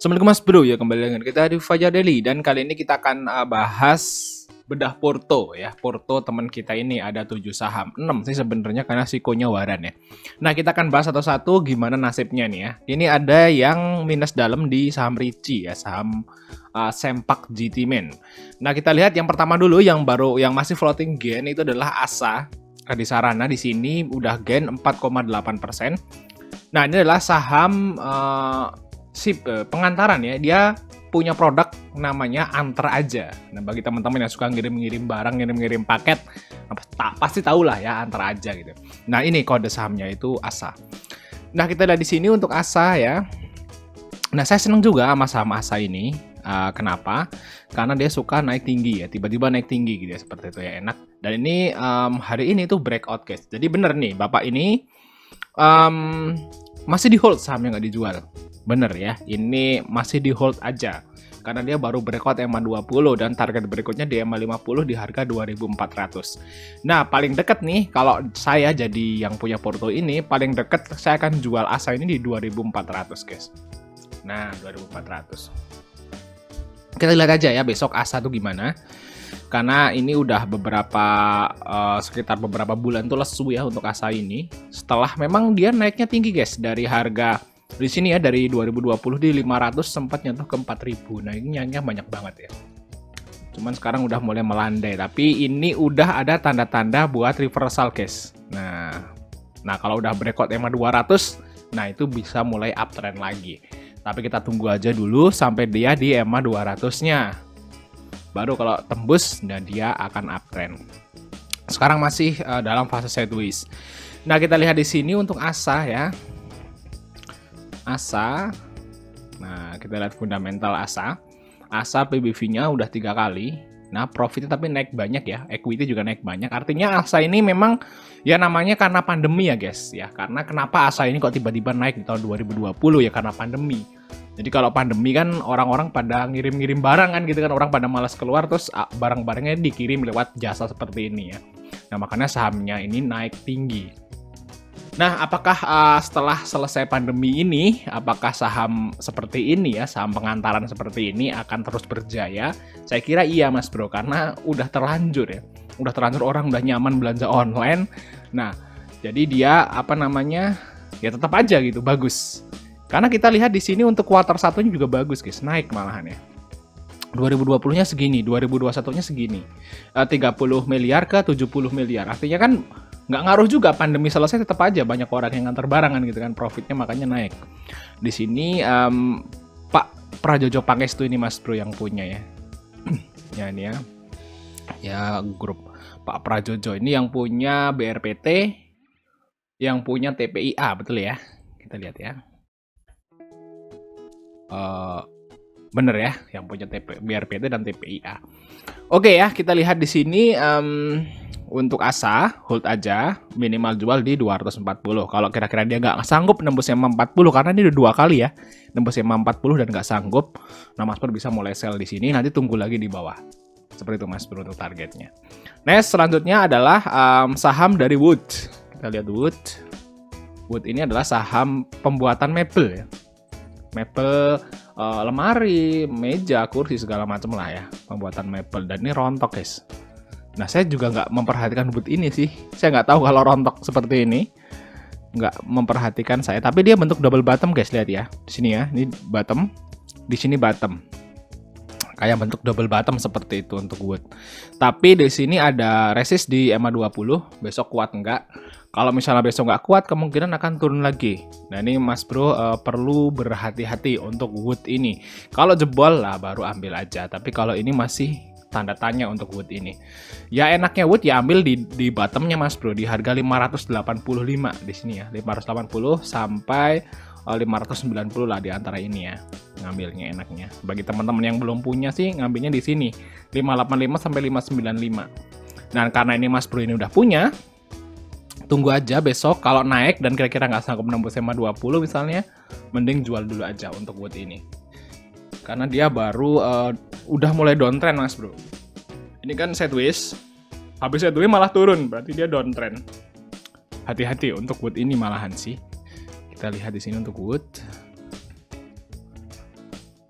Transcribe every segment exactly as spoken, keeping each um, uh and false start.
Assalamualaikum Mas Bro, ya kembali dengan kita di Fajar Daily, dan kali ini kita akan uh, bahas bedah Porto ya. Porto teman kita ini ada tujuh saham, enam sih sebenarnya karena sikonya waran ya. Nah, kita akan bahas satu-satu gimana nasibnya nih ya. Ini ada yang minus dalam di saham Ricci ya, saham uh, Sempak G T Men. Nah, kita lihat yang pertama dulu yang baru yang masih floating gain itu adalah Asa. Di Sarana di sini udah gain empat koma delapan persen. Nah, ini adalah saham uh, sip pengantaran ya, dia punya produk namanya Antar Aja. Nah, bagi teman-teman yang suka ngirim-ngirim barang, ngirim-ngirim paket, tak pasti tahu lah ya Antar Aja gitu. Nah, ini kode sahamnya itu Asa. Nah, kita lihat di sini untuk Asa ya. Nah, saya senang juga sama saham Asa ini. Uh, kenapa? Karena dia suka naik tinggi ya, tiba-tiba naik tinggi gitu ya, seperti itu ya, enak. Dan ini um, hari ini tuh breakout guys. Jadi bener nih, bapak ini um, masih di hold sahamnya, nggak dijual. Bener ya, ini masih di hold aja karena dia baru breakout E M A dua puluh dan target berikutnya di E M A lima puluh di harga dua ribu empat ratus. Nah, paling deket nih kalau saya jadi yang punya Porto ini, paling deket saya akan jual Asa ini di dua ribu empat ratus guys. Nah, dua ribu empat ratus. Kita lihat aja ya besok Asa tuh gimana. Karena ini udah beberapa uh, sekitar beberapa bulan tuh lesu ya untuk Asa ini. Setelah memang dia naiknya tinggi guys, dari harga di sini ya, dari dua ribu dua puluh di lima ratus sempat nyentuh ke empat ribu. Nah, ini nyanyi banyak banget ya. Cuman sekarang udah mulai melandai, tapi ini udah ada tanda-tanda buat reversal guys. Nah, nah kalau udah breakout E M A dua ratus, nah itu bisa mulai uptrend lagi. Tapi kita tunggu aja dulu sampai dia di E M A dua ratus-nya. Baru kalau tembus, dan dia akan uptrend. Sekarang masih uh, dalam fase sideways. Nah, kita lihat di sini untuk Asa ya. Asa, nah kita lihat fundamental Asa. Asa P B V-nya udah tiga kali. Nah, profitnya tapi naik banyak ya, equity juga naik banyak. Artinya Asa ini memang ya namanya karena pandemi ya guys ya. Karena kenapa Asa ini kok tiba-tiba naik di tahun dua ribu dua puluh ya, karena pandemi. Jadi kalau pandemi kan orang-orang pada ngirim-ngirim barang kan gitu kan, orang pada malas keluar, terus barang-barangnya dikirim lewat jasa seperti ini ya. Nah, makanya sahamnya ini naik tinggi. Nah, apakah uh, setelah selesai pandemi ini, apakah saham seperti ini ya, saham pengantaran seperti ini akan terus berjaya? Saya kira iya Mas Bro, karena udah terlanjur ya. Udah terlanjur, orang udah nyaman belanja online. Nah, jadi dia apa namanya, ya tetap aja gitu, bagus. Karena kita lihat di sini untuk kuartal satunya juga bagus guys, naik malahan ya. dua ribu dua puluh-nya segini, dua ribu dua puluh satu-nya segini. Uh, tiga puluh miliar ke tujuh puluh miliar. Artinya kan nggak ngaruh juga, pandemi selesai tetap aja banyak orang yang nganter barangan gitu kan, profitnya makanya naik. Di sini um, Pak Prajojo Pangestu ini Mas Bro yang punya ya. Ya ini ya. Ya grup Pak Prajojo ini yang punya B R P T, yang punya T P I A, betul ya? Kita lihat ya. Uh, bener ya, yang punya T P, B R P T dan T P I A. Oke ya, kita lihat di sini um, untuk Asa, hold aja, minimal jual di dua ratus empat puluh. Kalau kira-kira dia nggak sanggup nembus E M A empat puluh, karena ini udah dua kali ya, nembus E M A empat puluh dan nggak sanggup, nah Mas Bro bisa mulai sell di sini, nanti tunggu lagi di bawah. Seperti itu Mas Bro untuk targetnya. Next, selanjutnya adalah um, saham dari Wood. Kita lihat Wood. Wood ini adalah saham pembuatan mebel ya. Mebel, uh, lemari, meja, kursi, segala macam lah ya. Pembuatan mebel, dan ini rontok guys. Nah, saya juga nggak memperhatikan Wood ini sih. Saya nggak tahu kalau rontok seperti ini. Nggak memperhatikan saya. Tapi dia bentuk double bottom guys, lihat ya. Di sini ya, ini bottom. Di sini bottom. Kayak bentuk double bottom seperti itu untuk Wood. Tapi di sini ada resist di E M A dua puluh. Besok kuat nggak? Kalau misalnya besok nggak kuat, kemungkinan akan turun lagi. Nah, ini Mas Bro uh, perlu berhati-hati untuk Wood ini. Kalau jebol lah baru ambil aja. Tapi kalau ini masih tanda tanya untuk Wood ini. Ya enaknya Wood ya ambil di di bottomnya Mas Bro, di harga lima ratus delapan puluh lima di sini ya, lima ratus delapan puluh sampai uh, lima ratus sembilan puluh lah di antara ini ya. Ngambilnya enaknya. Bagi teman-teman yang belum punya sih ngambilnya di sini lima ratus delapan puluh lima sampai lima ratus sembilan puluh lima. Nah, karena ini Mas Bro ini udah punya, tunggu aja besok kalau naik dan kira-kira nggak sanggup nembus E M A dua puluh misalnya, mending jual dulu aja untuk Wood ini. Karena dia baru uh, udah mulai downtrend Mas Bro. Ini kan sideways, habis sideways malah turun, berarti dia downtrend. Hati-hati untuk Wood ini malahan sih. Kita lihat di sini untuk Wood.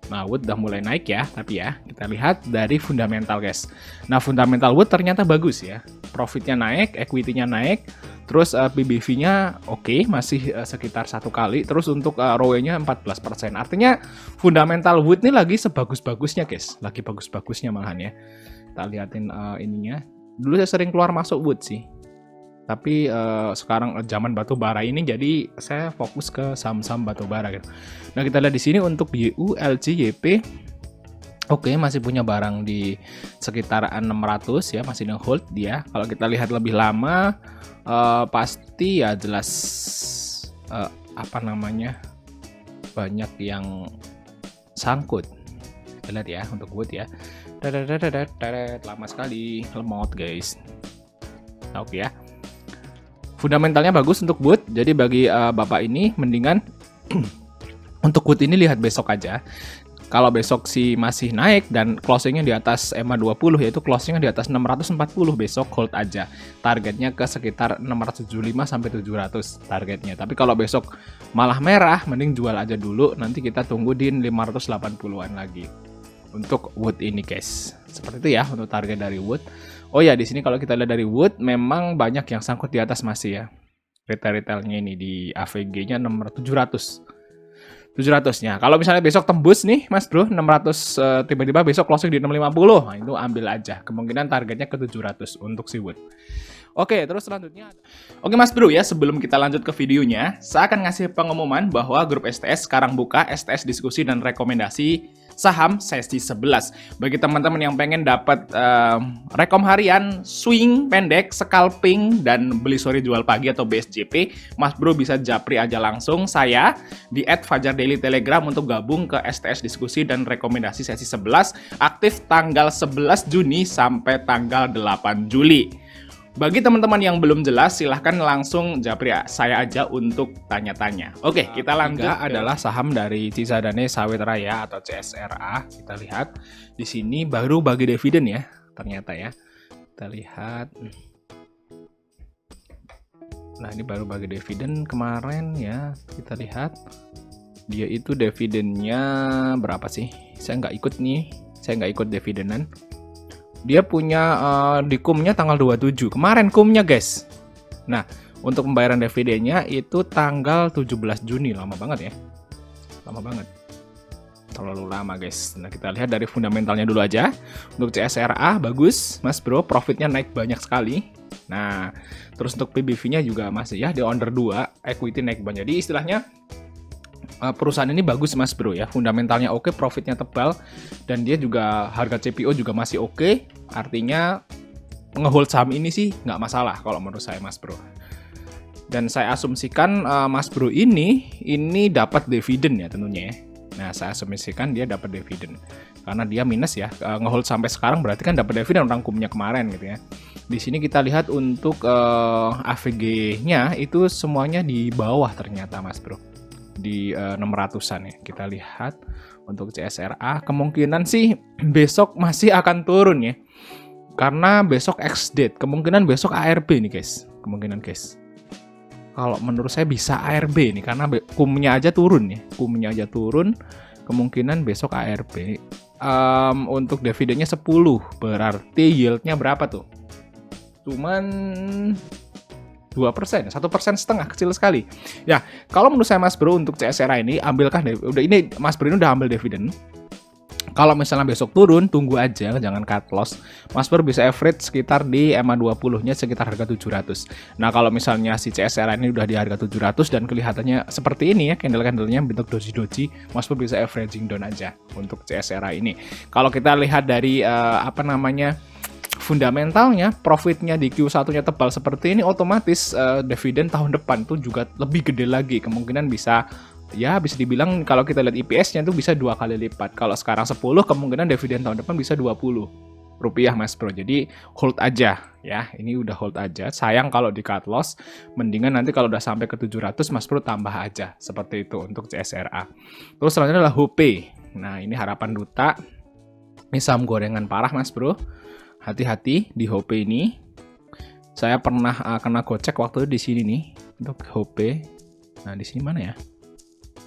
Nah, Wood udah mulai naik ya, tapi ya kita lihat dari fundamental guys. Nah, fundamental Wood ternyata bagus ya. Profitnya naik, equity-nya naik, terus uh, P B V-nya oke, okay, masih uh, sekitar satu kali. Terus untuk uh, R O E-nya empat belas persen. Artinya fundamental Wood ini lagi sebagus-bagusnya guys, lagi bagus-bagusnya malahan ya. Kita liatin uh, ininya. Dulu saya sering keluar masuk Wood sih. Tapi uh, sekarang zaman batu bara ini jadi saya fokus ke saham-saham batu bara gitu. Nah, kita lihat di sini untuk Y U, L G, Y P. Oke, okay, masih punya barang di sekitar enam ratus ya, masih dengan hold dia. Kalau kita lihat lebih lama uh, pasti ya jelas uh, apa namanya? Banyak yang sangkut. Kita lihat ya untuk Wood ya. Lama sekali lemot guys. Oke okay, ya. Fundamentalnya bagus untuk Wood, jadi bagi uh, bapak ini mendingan untuk Wood ini lihat besok aja. Kalau besok sih masih naik dan closingnya di atas E M A dua puluh, yaitu closingnya di atas enam ratus empat puluh, besok hold aja. Targetnya ke sekitar enam ratus tujuh puluh lima sampai tujuh ratus targetnya. Tapi kalau besok malah merah, mending jual aja dulu, nanti kita tunggu di lima ratus delapan puluhan lagi. Untuk Wood ini guys. Seperti itu ya untuk target dari Wood. Oh ya, di sini kalau kita lihat dari Wood memang banyak yang sangkut di atas masih ya. Retail-retailnya ini di A V G-nya tujuh ratus. tujuh ratus-nya. Kalau misalnya besok tembus nih, Mas Bro, enam ratus uh, tiba-tiba besok closing di enam ratus lima puluh. Nah, itu ambil aja. Kemungkinan targetnya ke tujuh ratus untuk si Wood. Oke, terus selanjutnya. Oke Mas Bro ya, sebelum kita lanjut ke videonya, saya akan ngasih pengumuman bahwa grup S T S sekarang buka S T S diskusi dan rekomendasi saham sesi sebelas. Bagi teman-teman yang pengen dapat uh, rekom harian, swing pendek, scalping, dan beli sore jual pagi atau B S J P, Mas Bro bisa japri aja langsung saya di at fajar daily telegram untuk gabung ke S T S diskusi dan rekomendasi sesi sebelas, aktif tanggal sebelas Juni sampai tanggal delapan Juli. Bagi teman-teman yang belum jelas, silahkan langsung japri saya aja untuk tanya-tanya. Oke, kita lanjut. Tiga adalah saham dari Cisadane Sawit Raya atau C S R A. Kita lihat di sini baru bagi dividen ya, ternyata ya. Kita lihat. Nah, ini baru bagi dividen kemarin ya. Kita lihat dia itu dividennya berapa sih? Saya nggak ikut nih. Saya nggak ikut dividenan. Dia punya uh, di kumnya tanggal dua puluh tujuh. Kemarin kumnya, guys. Nah, untuk pembayaran dividennya itu tanggal tujuh belas Juni. Lama banget ya. Lama banget. Terlalu lama, guys. Nah, kita lihat dari fundamentalnya dulu aja. Untuk C S R A, bagus. Mas Bro, profitnya naik banyak sekali. Nah, terus untuk P B V-nya juga masih ya, di under dua. Equity naik banyak. Jadi istilahnya, perusahaan ini bagus Mas Bro ya, fundamentalnya oke, profitnya tebal, dan dia juga harga C P O juga masih oke, artinya ngehold saham ini sih nggak masalah kalau menurut saya Mas Bro. Dan saya asumsikan uh, Mas Bro ini ini dapat dividen ya tentunya ya. Nah, saya asumsikan dia dapat dividen karena dia minus ya, uh, ngehold sampai sekarang berarti kan dapat dividen orang kumnya kemarin gitu ya. Di sini kita lihat untuk uh, A V G-nya itu semuanya di bawah ternyata Mas Bro. Di uh, enam ratusan ya. Kita lihat untuk C S R A kemungkinan sih besok masih akan turun ya. Karena besok X-date, kemungkinan besok A R B nih guys. Kemungkinan guys. Kalau menurut saya bisa A R B nih karena kumnya aja turun ya. Kumnya aja turun, kemungkinan besok A R B. Um, untuk dividennya sepuluh, berarti yieldnya berapa tuh? Cuman dua persen, satu persen setengah, kecil sekali. Ya, kalau menurut saya Mas Bro untuk C S R A ini ambilkah udah ini Mas Bro ini udah ambil dividen. Kalau misalnya besok turun, tunggu aja, jangan cut loss. Mas Bro bisa average sekitar di E M A dua puluh-nya sekitar harga tujuh ratus. Nah, kalau misalnya si C S R A ini udah di harga tujuh ratus dan kelihatannya seperti ini ya, candle-candlenya bentuk doji-doji, Mas Bro bisa averaging down aja untuk C S R A ini. Kalau kita lihat dari uh, apa namanya fundamentalnya, profitnya di Q satu-nya tebal seperti ini, otomatis uh, dividen tahun depan tuh juga lebih gede lagi. Kemungkinan bisa, ya bisa dibilang kalau kita lihat I P S-nya tuh bisa dua kali lipat. Kalau sekarang sepuluh, kemungkinan dividen tahun depan bisa dua puluh rupiah Mas Bro. Jadi hold aja ya, ini udah hold aja. Sayang kalau di cut loss, mendingan nanti kalau udah sampai ke tujuh ratus Mas Bro tambah aja. Seperti itu untuk C S R A. Terus selanjutnya adalah H O P. Nah, ini Harapan Duta. Ini saham gorengan parah Mas Bro. Hati-hati di H O P ini. Saya pernah uh, kena gocek waktu itu di sini nih untuk H O P. Nah, di sini mana ya?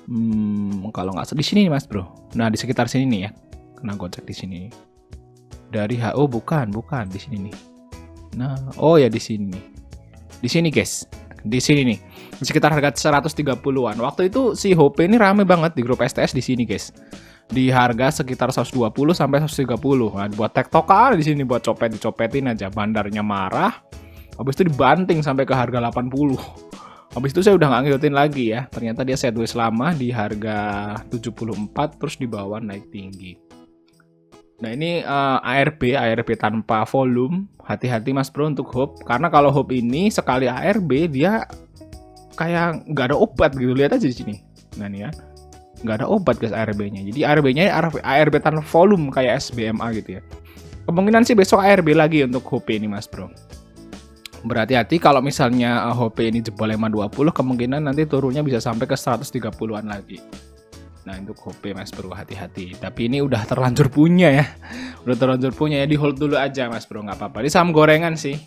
Hmm, kalau nggak salah di sini nih Mas Bro. Nah, di sekitar sini nih ya. Kena gocek di sini. Dari H O bukan, bukan di sini nih. Nah, oh ya di sini. Di sini guys. Di sini nih. Di sekitar harga seratus tiga puluhan. Waktu itu si H P ini rame banget di grup S T S di sini guys. Di harga sekitar seratus dua puluh sampai seratus tiga puluh. Nah, buat tektokan di sini buat copet dicopetin aja. Bandarnya marah. Habis itu dibanting sampai ke harga delapan puluh. Habis itu saya udah nggak ngikutin lagi ya. Ternyata dia sideways lama di harga tujuh puluh empat terus di bawah naik tinggi. Nah ini uh, A R B, A R B tanpa volume. Hati-hati Mas Bro untuk Hope. Karena kalau Hope ini sekali A R B dia kayak nggak ada obat gitu. Lihat aja di sini. Nah nih ya, nggak ada obat guys A R B-nya. Jadi A R B-nya A R B tanpa volume kayak S B M A gitu ya. Kemungkinan sih besok A R B lagi untuk Hope ini Mas Bro. Berhati-hati kalau misalnya H P ini jebol lima dua puluh, kemungkinan nanti turunnya bisa sampai ke seratus tiga puluhan lagi. Nah untuk H P Mas Bro hati-hati. Tapi ini udah terlanjur punya ya. Udah terlanjur punya ya, di hold dulu aja Mas Bro, nggak apa-apa. Ini saham gorengan sih.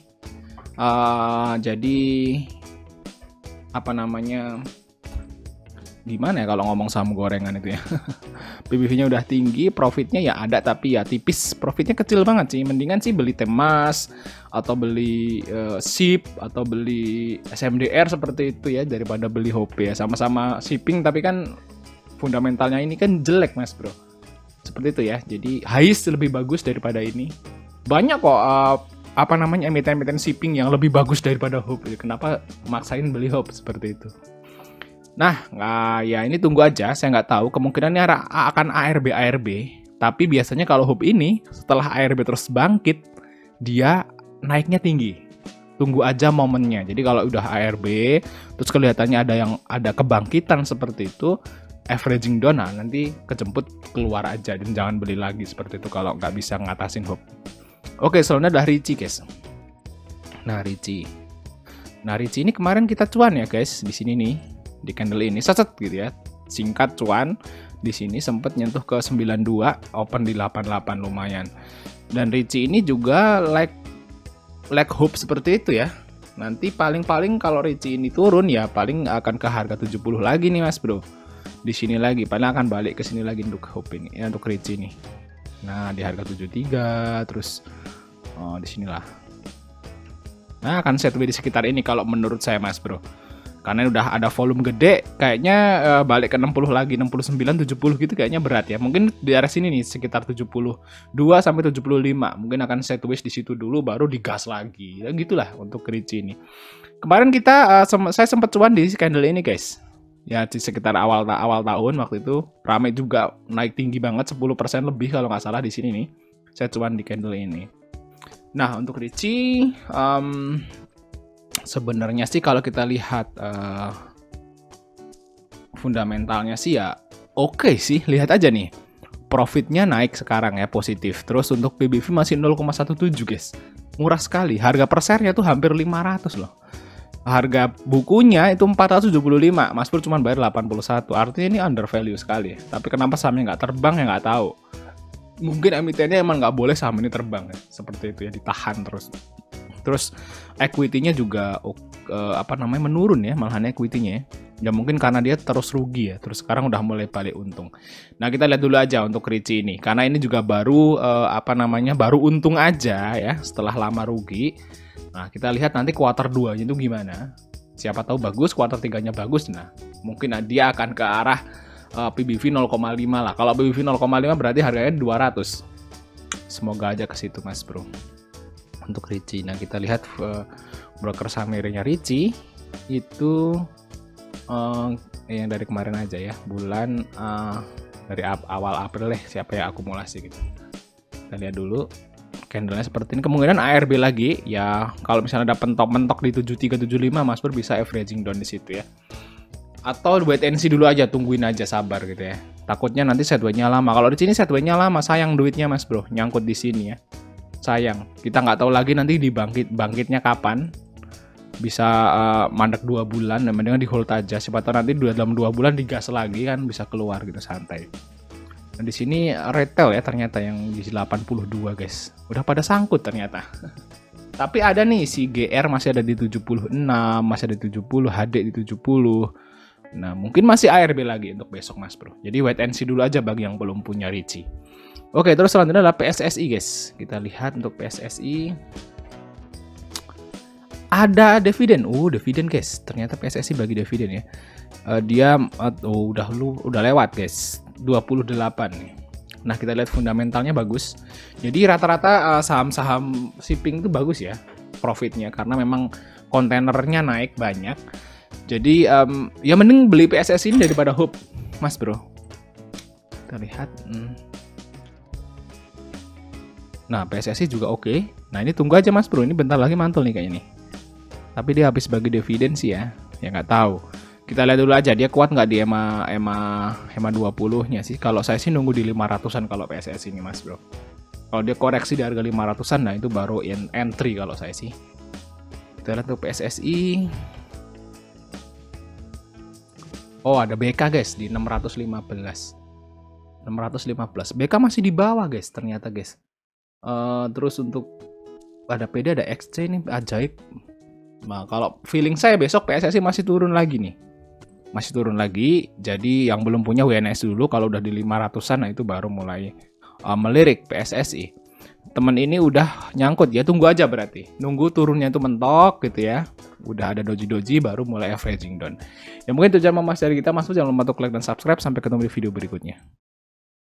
Uh, jadi apa namanya? Gimana ya kalau ngomong saham gorengan itu ya. P B V-nya udah tinggi, profitnya ya ada tapi ya tipis. Profitnya kecil banget sih. Mendingan sih beli Temas atau beli uh, S I P atau beli S M D R seperti itu ya daripada beli H P ya. Sama-sama shipping tapi kan fundamentalnya ini kan jelek Mas Bro. Seperti itu ya. Jadi H I S lebih bagus daripada ini. Banyak kok uh, apa namanya emiten-emiten shipping yang lebih bagus daripada H P. Kenapa maksain beli H P seperti itu? Nah, nah, ya ini tunggu aja. Saya nggak tahu. Kemungkinannya akan A R B A R B. Tapi biasanya kalau H U B ini setelah A R B terus bangkit, dia naiknya tinggi. Tunggu aja momennya. Jadi kalau udah A R B, terus kelihatannya ada yang ada kebangkitan seperti itu, averaging down, nah, nanti kejemput keluar aja dan jangan beli lagi seperti itu kalau nggak bisa ngatasin H U B. Oke, selanjutnya ada Ricci guys. Nah Ricci, nah Ricci ini kemarin kita cuan ya guys di sini nih. Di candle ini set gitu ya, singkat cuan di sini sempat nyentuh ke sembilan puluh dua, open di delapan puluh delapan lumayan. Dan Ricci ini juga like like hope seperti itu ya. Nanti paling-paling kalau Ricci ini turun ya paling akan ke harga tujuh puluh lagi nih Mas Bro. Di sini lagi paling akan balik ke sini lagi untuk hope ini ya, untuk Ricci ini. Nah, di harga tujuh puluh tiga terus oh di sinilah. Nah, akan sideways di sekitar ini kalau menurut saya Mas Bro. Karena udah ada volume gede, kayaknya uh, balik ke enam puluh lagi, enam puluh sembilan, tujuh puluh gitu kayaknya berat ya. Mungkin di area sini nih sekitar tujuh puluh dua sampai tujuh puluh lima. Mungkin akan sideways di situ dulu baru digas lagi. Ya gitulah untuk Ricci ini. Kemarin kita uh, sem saya sempat cuan di candle ini guys. Ya di sekitar awal awal tahun waktu itu rame juga, naik tinggi banget sepuluh persen lebih kalau nggak salah di sini nih. Saya cuan di candle ini. Nah, untuk Ricci um, sebenarnya sih kalau kita lihat uh, fundamentalnya sih ya oke okay sih. Lihat aja nih, profitnya naik sekarang ya, positif. Terus untuk P B V masih nol koma satu tujuh guys, murah sekali. Harga per share-nya tuh hampir lima ratus loh. Harga bukunya itu empat ratus tujuh puluh lima, Mas Pur cuma bayar delapan puluh satu. Artinya ini under value sekali. Tapi kenapa sahamnya nggak terbang ya nggak tahu. Mungkin emitennya emang nggak boleh saham ini terbang ya, seperti itu ya, ditahan terus. Terus equity-nya juga uh, apa namanya menurun ya, malahan equity-nya ya. Ya mungkin karena dia terus rugi ya, terus sekarang udah mulai balik untung. Nah, kita lihat dulu aja untuk Ricci ini. Karena ini juga baru uh, apa namanya, baru untung aja ya setelah lama rugi. Nah, kita lihat nanti kuarter dua-nya itu gimana. Siapa tahu bagus, kuarter tiga-nya bagus. Nah, mungkin dia akan ke arah uh, P B V nol koma lima lah. Kalau P B V nol koma lima berarti harganya dua ratus. Semoga aja ke situ Mas Bro. Untuk Ricci. Nah, kita lihat uh, broker sahamnya Ricci itu uh, yang dari kemarin aja ya, bulan uh, dari awal April deh, siapa yang akumulasi gitu. Kita lihat dulu candlenya seperti ini. Kemungkinan A R B lagi ya. Kalau misalnya ada mentok-mentok di tujuh tiga tujuh lima, Mas Bro bisa averaging down di situ ya. Atau wait and see dulu aja, tungguin aja, sabar gitu ya. Takutnya nanti sideways-nya lama. Kalau di sini sideways-nya lama, sayang duitnya Mas Bro, nyangkut di sini ya. Sayang, kita nggak tahu lagi nanti dibangkit bangkitnya kapan. Bisa uh, mandek dua bulan, dan mendingan di hold aja. Siapa tahu nanti dalam dua bulan digas lagi kan, bisa keluar gitu santai. Nah, di sini retail ya ternyata yang di delapan puluh dua guys. Udah pada sangkut ternyata. Tapi ada nih si G R masih ada di tujuh puluh enam, masih ada di tujuh puluh, H D di tujuh puluh. Nah, mungkin masih A R B lagi untuk besok Mas Bro. Jadi wait and see dulu aja bagi yang belum punya Ricci. Oke, terus selanjutnya adalah P S S I guys. Kita lihat untuk P S S I. Ada dividen. Oh, dividen guys. Ternyata P S S I bagi dividen ya. Uh, dia uh, oh, udah lu udah lewat guys. dua puluh delapan nih. Nah, kita lihat fundamentalnya bagus. Jadi rata-rata uh, saham-saham shipping itu bagus ya profitnya karena memang kontainernya naik banyak. Jadi um, ya mending beli P S S I ini daripada H U P, Mas Bro. Kita lihat. Hmm. Nah, P S S I juga oke. Okay. Nah, ini tunggu aja Mas Bro. Ini bentar lagi mantul nih kayaknya nih. Tapi dia habis bagi dividen sih ya. Ya nggak tahu. Kita lihat dulu aja dia kuat nggak di E M A E M A E M A dua puluh-nya sih. Kalau saya sih nunggu di lima ratusan kalau P S S I ini Mas Bro. Kalau dia koreksi di harga lima ratusan, nah itu baru in entry kalau saya sih. Kita lihat tuh P S S I. Oh, ada B K guys di enam ratus lima belas. enam ratus lima belas. B K masih di bawah guys ternyata guys. Uh, terus untuk ada P D, ada X C ini ajaib. Nah, kalau feeling saya besok P S S I masih turun lagi nih. Masih turun lagi. Jadi yang belum punya W N S dulu, kalau udah di lima ratusan, nah itu baru mulai uh, melirik P S S I. Temen ini udah nyangkut ya, tunggu aja berarti. Nunggu turunnya itu mentok gitu ya. Udah ada doji-doji baru mulai averaging down. Ya mungkin itu aja Mas dari kita. Mas jangan lupa untuk like dan subscribe. Sampai ketemu di video berikutnya.